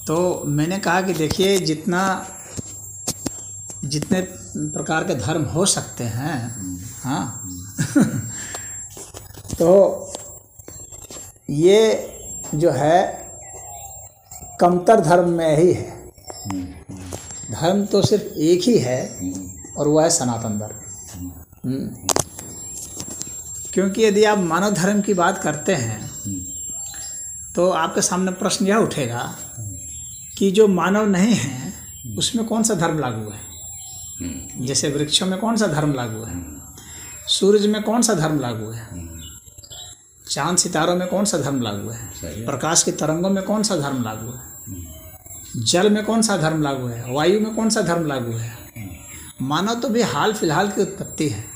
तो मैंने कहा कि देखिए जितने प्रकार के धर्म हो सकते हैं, हाँ तो ये जो है कमतर धर्म में ही है। धर्म तो सिर्फ एक ही है और वह है सनातन धर्म। क्योंकि यदि आप मानव धर्म की बात करते हैं तो आपके सामने प्रश्न यह उठेगा कि जो मानव नहीं है उसमें कौन सा धर्म लागू है। जैसे वृक्षों में कौन सा धर्म लागू है, सूरज में कौन सा धर्म लागू है, चांद सितारों में कौन सा धर्म लागू है, प्रकाश की तरंगों में कौन सा धर्म लागू है, जल में कौन सा धर्म लागू है, वायु में कौन सा धर्म लागू है। मानव तो भी हाल फिलहाल की उत्पत्ति है।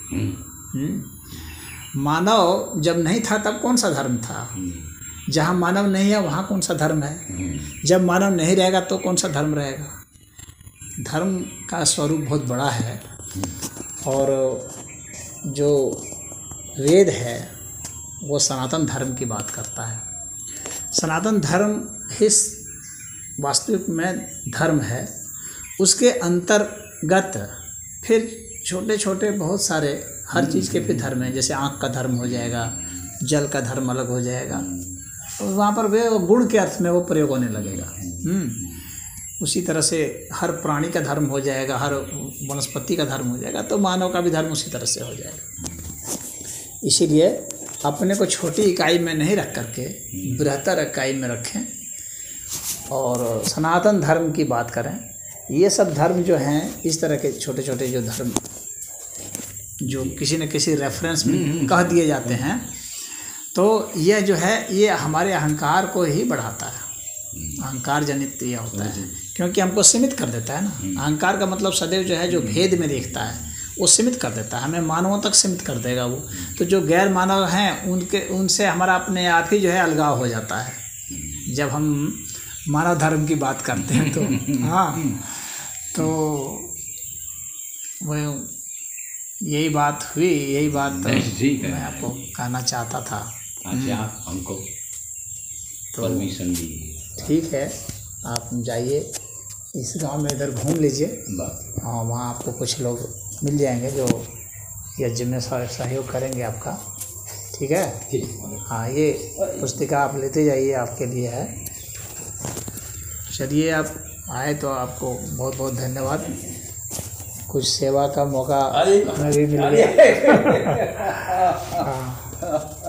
मानव जब नहीं था तब कौन सा धर्म था, जहाँ मानव नहीं है वहाँ कौन सा धर्म है, जब मानव नहीं रहेगा तो कौन सा धर्म रहेगा। धर्म का स्वरूप बहुत बड़ा है और जो वेद है वो सनातन धर्म की बात करता है। सनातन धर्म ही वास्तविक में धर्म है। उसके अंतर्गत फिर छोटे छोटे बहुत सारे हर चीज़ के फिर धर्म हैं। जैसे आँख का धर्म हो जाएगा, जल का धर्म अलग हो जाएगा, तो वहाँ पर वे गुण के अर्थ में वो प्रयोग होने लगेगा। उसी तरह से हर प्राणी का धर्म हो जाएगा, हर वनस्पति का धर्म हो जाएगा, तो मानव का भी धर्म उसी तरह से हो जाएगा। इसीलिए अपने को छोटी इकाई में नहीं रख करके बृहत्तर इकाई में रखें और सनातन धर्म की बात करें। ये सब धर्म जो हैं इस तरह के छोटे छोटे जो धर्म जो किसी न किसी रेफरेंस में कह दिए जाते हैं, तो यह जो है ये हमारे अहंकार को ही बढ़ाता है। अहंकार जनित यह होता है क्योंकि हमको सीमित कर देता है ना। अहंकार का मतलब सदैव जो है जो भेद में देखता है वो सीमित कर देता है, हमें मानवों तक सीमित कर देगा वो। तो जो गैर मानव हैं उनसे हमारा अपने आप ही जो है अलगाव हो जाता है जब हम मानव धर्म की बात करते हैं। तो हाँ, तो वो यही बात हुई, यही बात मैं आपको कहना चाहता था। अच्छा, हमको तो परमिशन दीजिए। ठीक है, आप जाइए इस गांव में इधर घूम लीजिए। हाँ, वहाँ आपको कुछ लोग मिल जाएंगे जो यज्ञ में सहयोग करेंगे आपका। ठीक है, हाँ, ये पुस्तिका आप लेते जाइए, आपके लिए है। चलिए, आप आए तो आपको बहुत बहुत धन्यवाद। कुछ सेवा का मौका हमें भी मिल गया। हाँ।